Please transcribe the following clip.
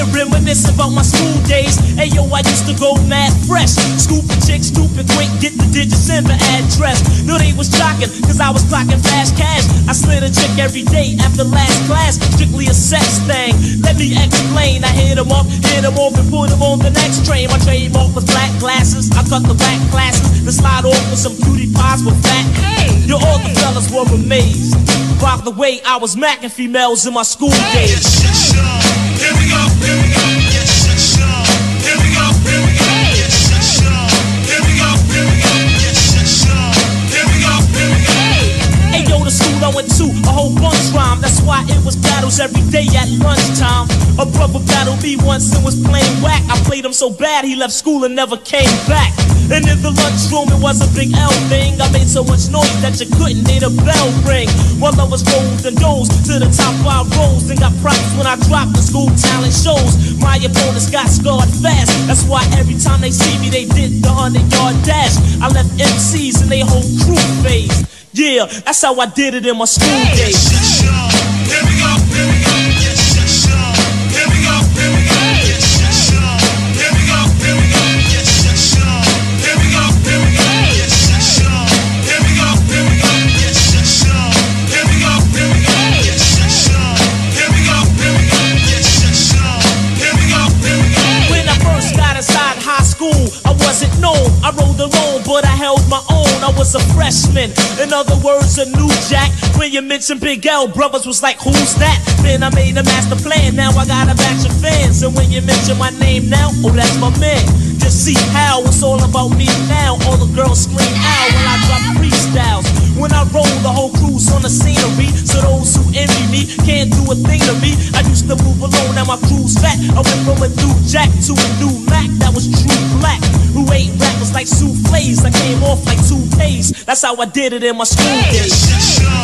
here reminiscing about my school days. Hey yo, I used to go mad fresh. Scooping chicks, stupid quick, get the digits in the address. Knew they was jocking, cause I was clocking fast cash. I slid a chick every day after last class. Strictly a sex thing. Let me explain. I hit 'em up, and put 'em on the next train. My trademark was black glasses. I cut the black classes, then slide off with some cutie pies with fat. Yo, all the fellas were amazed. By the way, I was macking females in my school days. Here we go, here we go. Yes, here we go, here we go. Yes, here we go, here we go. Yes, here we go, here we go. Hey yo, the school I went to, a whole bunch rhyme. That's why it was battles every day at lunchtime. A brother battled me once and was playing whack. I played him so bad he left school and never came back. And in the lunchroom it was a big L thing. I made so much noise that you couldn't hear the bell ring. While I was rolled and dozed to the top 5 rows, and got props when I dropped the school talent shows. My opponents got scarred fast. That's why every time they see me they did the 100-yard dash. I left MCs and they whole crew phase. Yeah, that's how I did it in my school days. Here we go, here we go. Yes, here we go, here we go. Yes, here we go, here we go. Yes, here we go, here we go. Yes, here we go, here we go. Yes, here we go, here we go. Yes, here we go, here we go. Yes, here we go, here we go. When I first got inside high school, I wasn't known. I rode alone, but I held my own. I was a freshman, in other words, a new jack. When you mentioned Big L, brothers was like, who's that? Then I made a master plan, now I got a batch of fans. And when you mention my name now, oh, that's my man. Just see how it's all about me now. All the girls scream out when I drop freestyles. When I roll, the whole crew's on the scenery. So those who envy me can't do a thing to me. I used to move alone, now my crew's fat. I went from a new jack to a new Mac that was true black. Who ate rappers like souffles. I came off like toupees. That's how I did it in my school days.